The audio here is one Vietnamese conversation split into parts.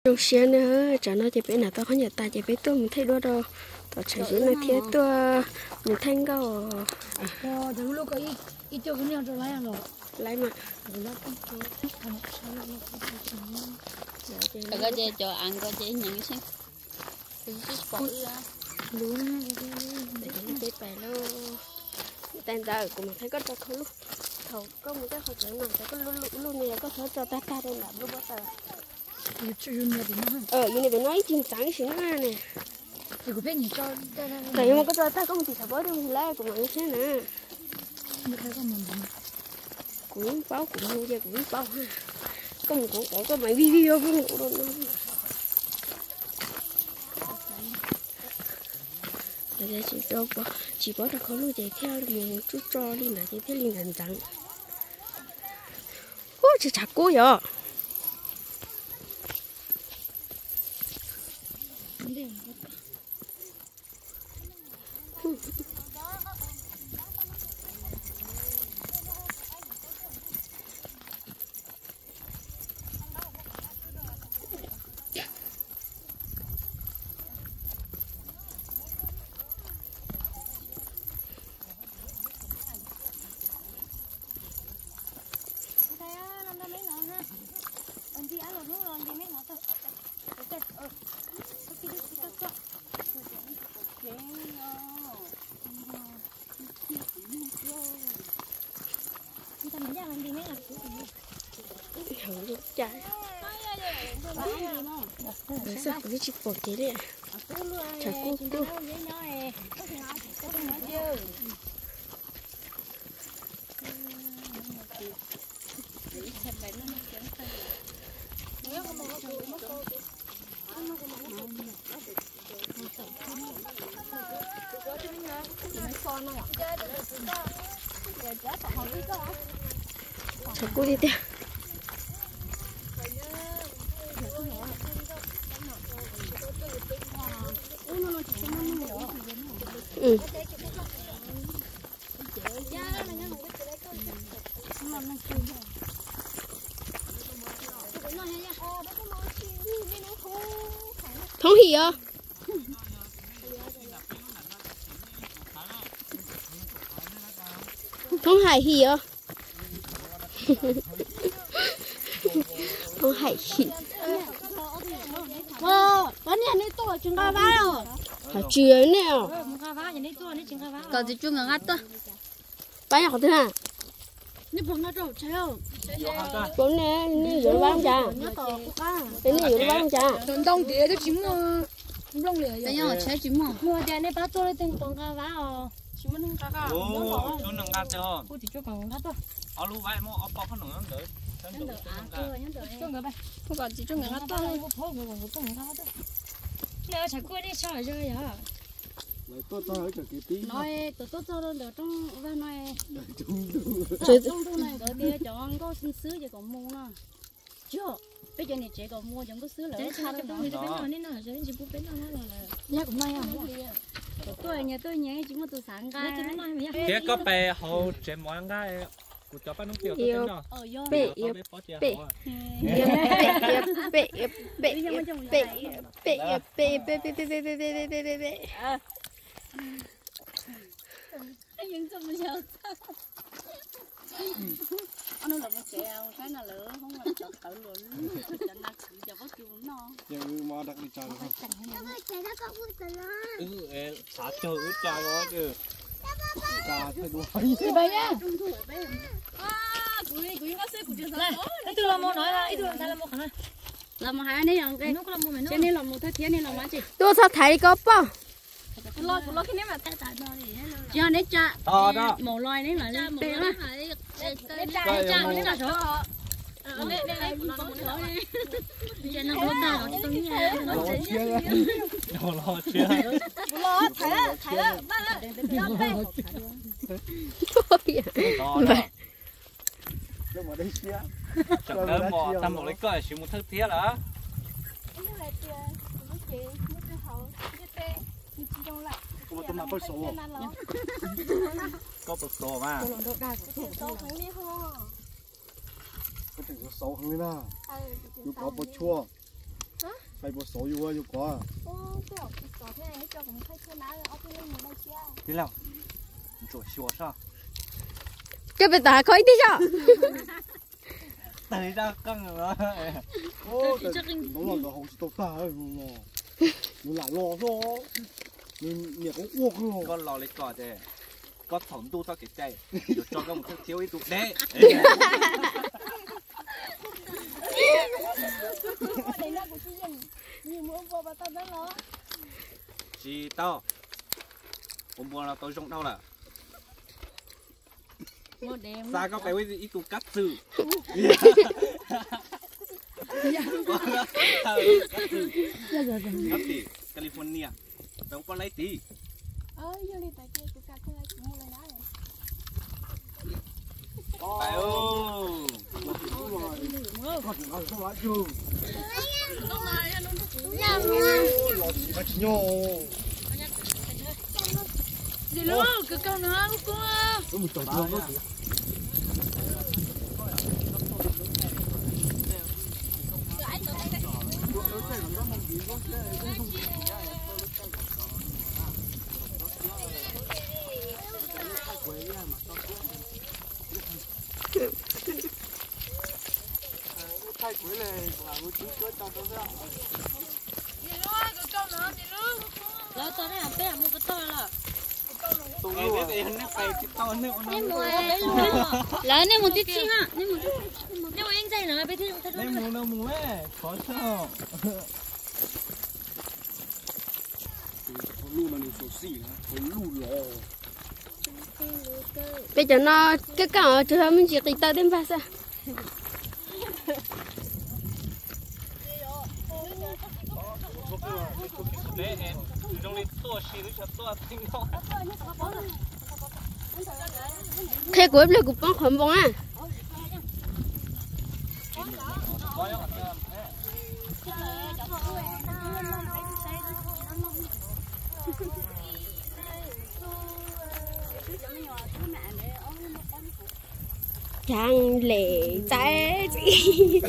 trong xe nữa cho nó chỉ biết là tao không nhận tài chỉ biết tôi mình thấy đua đâu tao chỉ biết là thiết tôi mình thanh cao đừng lúc ấy ít cho cái nhau cho lấy mà có chế cho ăn có chế nhận xem đúng để chế bài luôn tan ra của mình thấy có cho không lúc thầu có một cái họ chở nào có luôn này có thể cho ta đây làm lúc bắt đầu như này phải nói chim sáng xíu nè thì có biết gì cho tại nhưng mà có cho ta có một tí thảo bớt đi lấy của mọi thế nè cũng bao cũng mua giờ cũng bao ha có mấy video với ngủ luôn bây giờ chỉ có được có luôn chạy theo mình chút cho đi là chạy theo liền gần trắng ôi chị chặt cô vậy hỏng được trái sao cái chiếc bột thế đấy chả cô chả cô đi theo không hiểu không hài hiểu không hài hiểu cái này này to chừng cá vá rồi hả chưa nè cá vá này to này chừng cá vá còn thì chưa ngắt to bán nhỏ thế hả นี่ผมน่าจะใช่เหรอ bún nèนี่อยู่บ้านจ้าcái nàyอยู่บ้านจ้า Tận đông địa đó chính lông lửa cái nhau chế chín mà mua đèn này bắt tôi lên từng con cá vá à chỉ muốn cá cá chú nâng gạt cho cô chỉ cho còn cá thôi ở lú vậy mà ở bao khăn nữa nữa cho người bay cô còn chỉ cho người cá thôi cô phô người còn có người cá thôi nếu chẳng cô đi chơi chơi à nói tôi cho được trong van này trong thu này rồi bây giờ chọn có xin sứ giờ còn mua nè chưa bây giờ này chị còn mua chẳng có sứ lỡ cha cho tôi bên nào nên là rồi chị bút bên nào là nhà cũng may à tôi nhà tôi nhé chỉ có từ sáng cái thế có bè hậu trên món cái của cho bác nông tiểu tôi tính rồi bể nhưng không sao nó là một chèo cái là lửa không là tự luôn cho nó cho bớt chịu nó nhưng mà đặc biệt trời không xả chơi ướt cha đó chứ cha thay đuôi đi bay nhá cái từ làm một nói là ít đường thay làm một khả làm một hai này làm cái trên này làm một thay thiên này làm gì tôi sao thấy có bao lo cái này mà thay tại đó thì cho đấy cha màu loài đấy là lên bê á cha đấy là chỗ trên nó hốt tao cho tôi nghe lo chưa thấy đó ba lúc mà đây chia chẳng đỡ mò tầm một lấy cởi chỉ một thức thiết đó có tôm có số có bột số mà có thể có số hơn nữa, có bột chua phải bộ số yêu yêu quá thế nào chuột chuột sao cho bây giờ khói tí sao tới ra căng rồi ô đúng là nó không tốt ta rồi nó lại lo đó mình nhiệt cũng uống luôn con lò lấy cỏ thế có thủng tu sao cái chạy rồi cho con một cái thiếu ít tụ đấy chị tao hôm qua là tôi trong đâu là ra có cái ít tụ cắt sự cắt gì California đâu có lấy tí phải ô gì luôn cứ câu nữa cô thay cuối này là một chút cho tôi ra gì luôn cứ câu nữa gì luôn Lỡ tao này bé mua cái to là tụi nó biết nó phải cái to nữa lỡ nên một tí chi ha nên một tí nhưng mà anh dạy nó bé thì đây mua đâu mua ấy khó sao lu mà nó số xỉ là lu rồi bây giờ nó cái cỏ cho mình chỉ tới đến bao giờ đấy trong đây tua xí nó tua tinh nó thế cuối là cục bóng khổng bóng à chẳng lẽ trái gì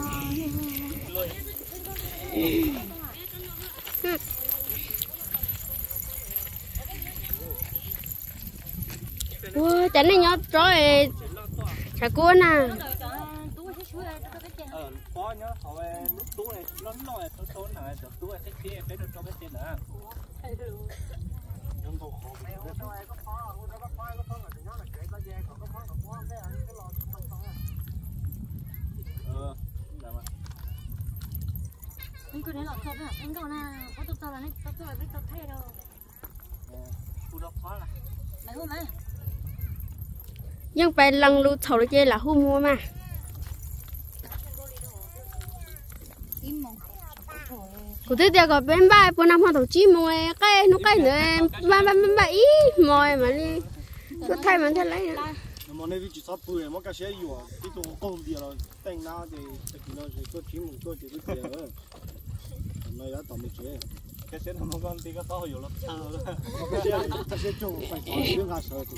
wow chẳng này nhớ rồi chả cua nè có nhớ họ lúc túi này nó nổi số này được túi cái kia cái được cho cái tiền nữa anh cứ để lọt sọt à anh còn là có tụt tao là anh tao biết tao thay đâu khu đó khó là mày không mày nhưng phải lần lụt thầu chơi là hú mua mà cụ thể giờ có bên ba bữa năm hoa thầu chi mua cái nó cái nữa ba ý mồi mà đi cứ thay mà thay lấy mà này chỉ sắp bưởi mà cái xe yêu à cái đồ công đi rồi tên nào thì cái nó sẽ có chỉ một cái chỉ cái tiền mày đã tầm một chế cái xe nó con tí cái to nhiều lắm cái xe chung phải có tiếng gà sợ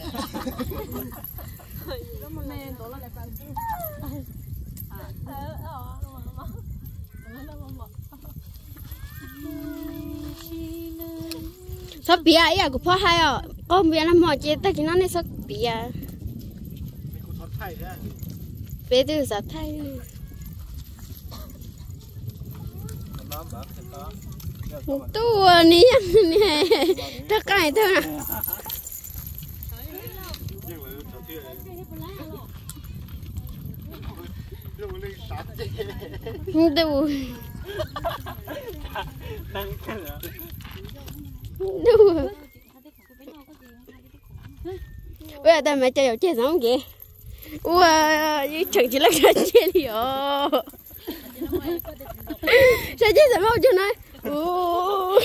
sắp bia ấy à củaพ่อhay à ôm bia nó mò chết tại cái nó này sắp bia bia từ sắp thay tu ní nè tất cả thôi nè tu tu bây giờ tao mày chơi chơi giống kìa wow chẳng chỉ là cái chơi đi ô sao chơi sao mau chơi này ô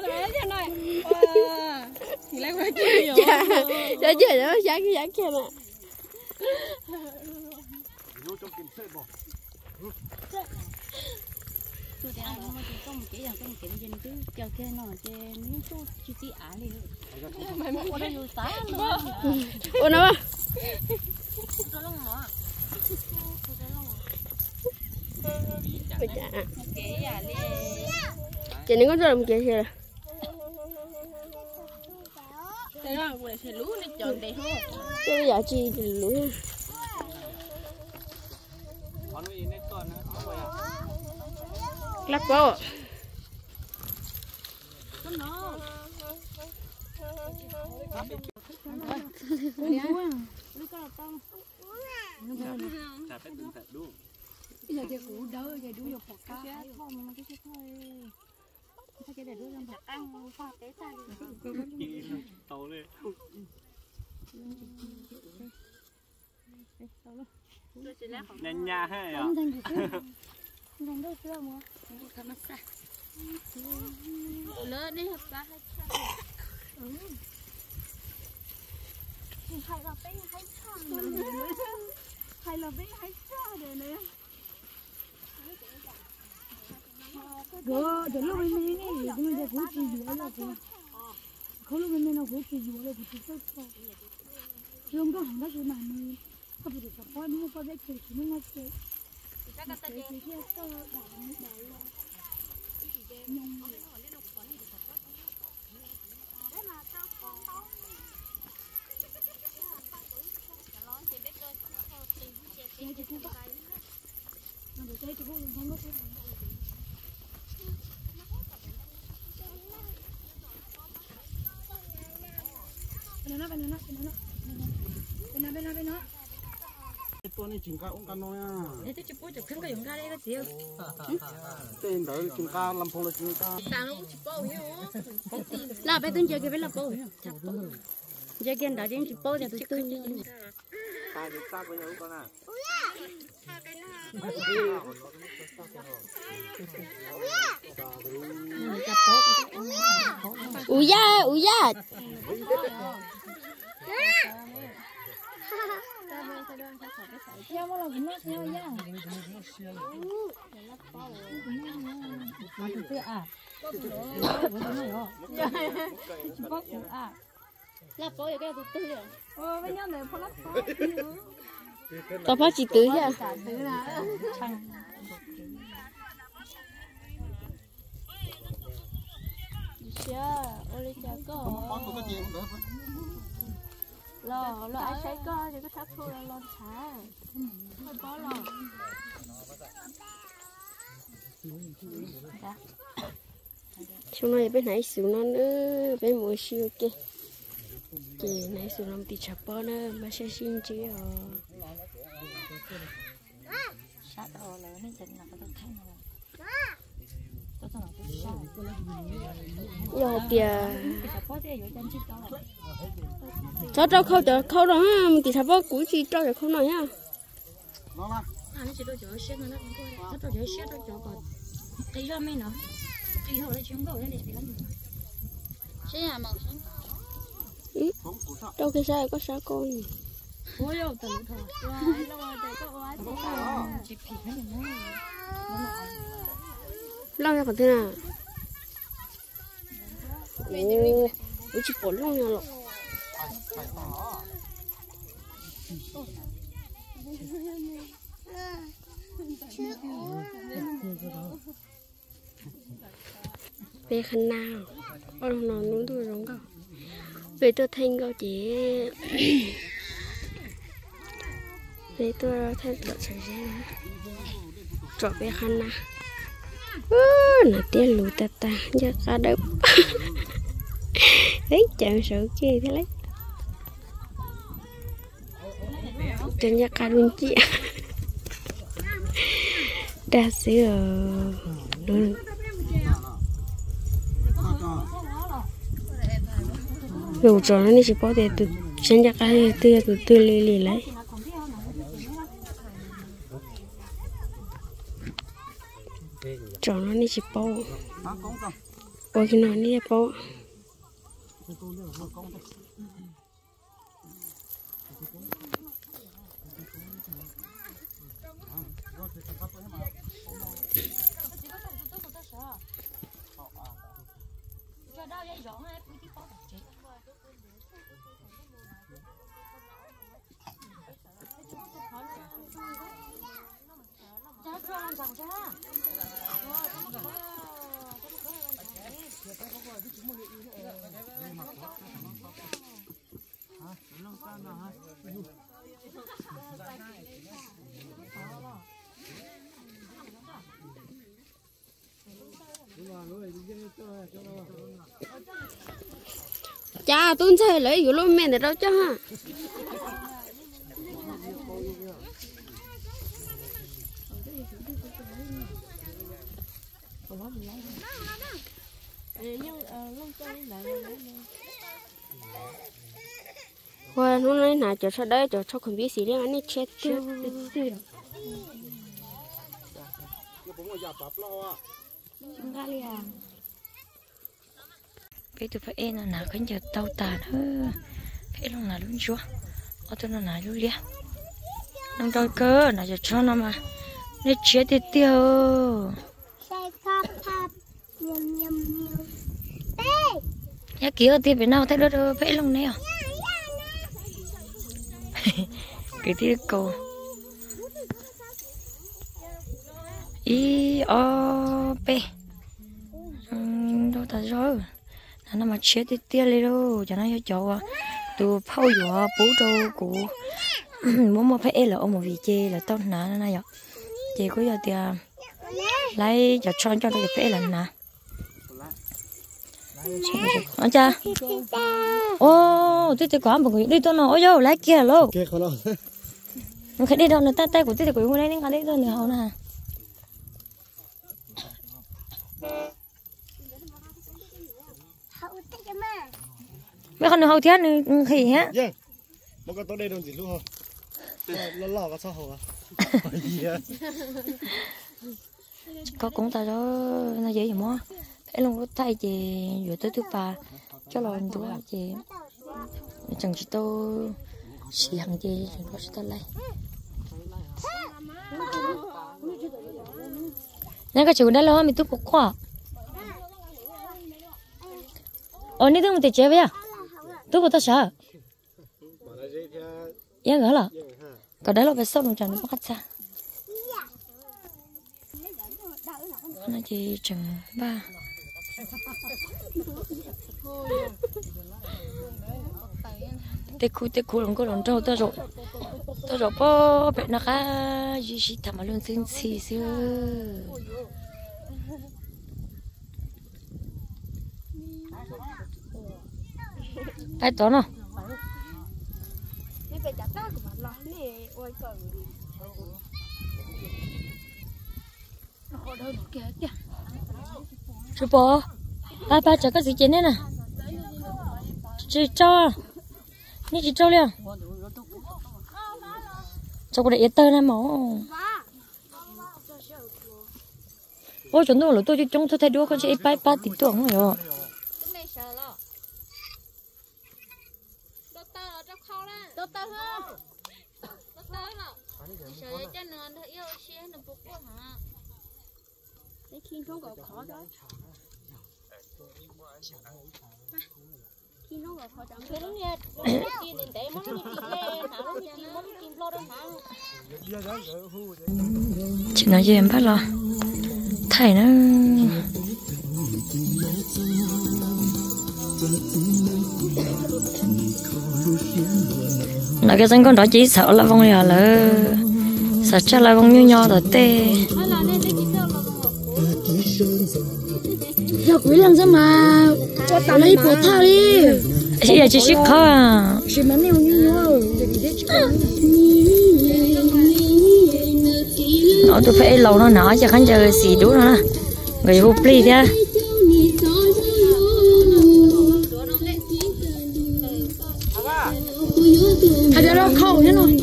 thì lấy qua chơi rồi sao chơi đó sáng kia nè tôi để ăn nó có một cái gì chứ chờ kia nó chơi những số chi tiết ả đi mày muốn qua đây rồi tá luôn ô nó tôi lông hả bây giờ cái à chị nên có cho làm gì rồi thế là cũng sẽ lú nên chọn để thôi chứ bây giờ chi thì lú lắc vô bây giờ cái củ đỡ cái đu vô bọc cá thôi mà cái thôi cái để đu trong bọc ăn pha té ra tàu lên nhanh nha hay à nhanh đâu chưa mà Thằng nó xa lớn đấy ba hay hay là bé hay sao hay là bé hay sao rồi nè rồi lúc mình nghe gì cũng giờ cũng chỉ dùa là thôi không lúc mình nào cũng chỉ dùa là cũng chỉ tốt không có hàng đó cái mà mình có bị tập quán nó có biết chơi thì nó chơi chơi chơi cho bên nó tôi này chừng ca ông ca nói à để tôi chụp cho khấn cái dùng ra đây cái gì tên đấy chừng ca làm phong là chừng ca sáng nó cũng chụp bao nhiêu là bé tôi chơi cái bé là bố chơi cái đó đến chụp bố thì tôi chơi ta được ta với nhau con à ui da theo mà là cũng nó theo nha mà tôi chưa à là bố cái tôi tư rồi bây giờ này phải lắp tao phát chỉ tưới à ôi chả có lo ai thấy có thì có thắp thôi là lo thả thôi có lo chúng nó bên này xíu nó nữa bên mua siêu kia chị này xíu nó thì chập bò nữa mà sẽ xin chứ sát rồi là nó chỉnh là cái thay rồi kìa cho khâu đó ha thì chập bò cũ chỉ cho khâu này ha nó chỉ đôi chỗ xếp nó cũng thôi nó đôi chỗ xếp đôi chỗ còn tí cho mấy nó tí hồi chúng đầu lên để làm xếp à màu xanh đâu cái sao có sao con ôi đâu từ thôi chỉ phì cái này lo ra còn thế nào ôi chỉ bỏ luôn nha lọ về khăn nào nó nuôi tôi giống đâu về tôi thanh câu chỉ về tôi thanh tự xảy ra trọ về khăn nào là tiền lù ta ta cho cả đợt ấy chẳng sợ kia thế lấy trên nhà cả luôn chị đa sữa luôn dù cho nó chỉ có thể từ trên nhà cả từ lì lấy cho nó đi chỉ bao bao cái nó đi bao cha tôi chơi lấyอยู่luôn mẹ để đâu cho ha qua nó nói là chỗ sau đấy chỗ sau không biết gì liên anh ấy chết chưa bây giờ phải em là nào cái giờ tàu tàn hơn phải lúc nào luôn chúa ở tôi nào luôn liền nông đôi cơ nào giờ cho nó mà nó chết thì tiêu nhà kia thì phải nào thấy đôi phải lúc này cái tí cầu ý o p đâu ta rồi nó mà chết thì tia lên đâu cho nó cho cháu từ phao dọa bố trâu của muốn mà phải là ông một vị chê là tao nã nó này vậy chê có giờ tiền lấy cho tôi được phải là nã anh cha ô tôi có một người đi tôi nói vô lấy kia luôn nó phải đi đâu nữa tay của tôi của hôm nay nên có đi đâu nữa hậu nè mấy con hậu thiên khỉ hả? Dạ, mấy con tôi đây đâu gì luôn hả? Nó lò có sao hả? Có cũng ta đó nó dễ gì mà, cái luôn có tay chị vừa tới thứ ba, cho lòn tôi chị, chẳng chỉ tôi xì hàng chị có sẽ tới đây. Nên cái chuyện đó là mình tôi phục khoa. Nãy tôi muốn chơi với à? Tôi có tao sợ. Dạ gỡ là. Còn đấy là phải sốt đồng chẳng nó bắt xa. Nó chỉ chừng 3. Tê khu lòng có lòng trâu tao rồi bó bệ nó khá duy trì thầm mà luôn xin xì xưa. Ai toán à? Chú bố, ba chờ cái gì trên đây nè? Chị cho, ní chị cho liền. Cho cô để yên tơ này máu. Ôi chuẩn rồi, tôi trông tôi thấy đua con chị ba tỷ tưởng rồi. Tốt hơn. Sợ cho nó yêu xe nó bốc quá hả? Cái khi không có khó đó. Khi nó có khó chẳng cái đó nha. Tiền đến đấy mà nó đi lên, hả nó đi tìm lo đâu hả? Chị nói gì em bắt lo. Thầy nó nói cái dân con đó chỉ sợ là vong nhỏ là sợ chắc là vong như nho rồi tê giờ quý làm sao mà tao lấy bột thao đi chị là chị ship khó à chị mà nêu như nhau nó tôi phải lâu nó nọ cho khán chờ xì đúng rồi nè người vô pli thế hay là nó khâu thế rồi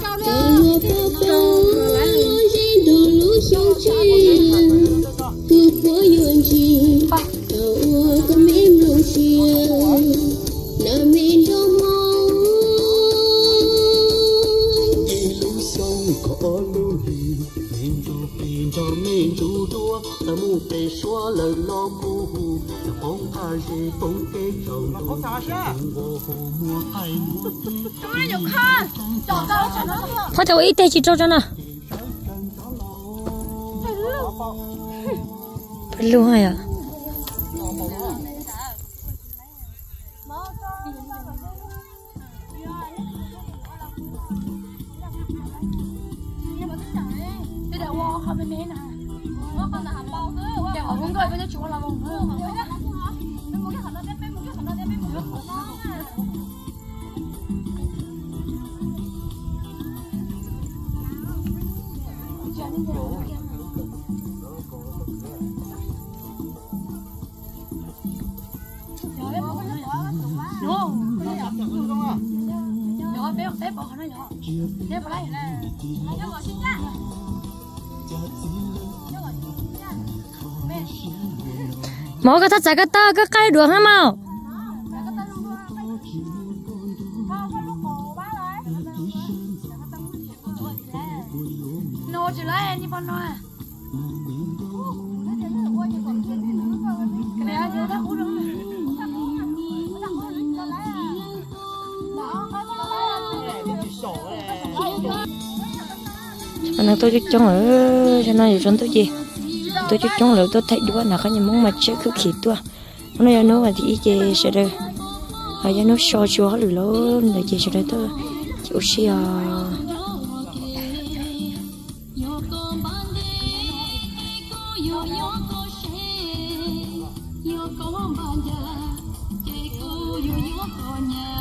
phát đầu ít tê chị cho nè luôn hay à bên này nè giờ họ cũng coi với nó chúa là bông bé bỏ nó nhỏ bé bỏ đây mỗi cái thắt chặt cái tơ cái cây đường hả mau nô chỉ lấy anh đi con nô cái này chưa đã uống được anh tôi chỉ trong ở cho nên chúng tôi gì tôi chỉ trong là tôi thấy đứa nào có những món mà chưa cứ khít tua nó giờ nó mà thì chị sẽ đây hay giờ nó so chúa lử lớn để chị sẽ đây tôi chịu xia yo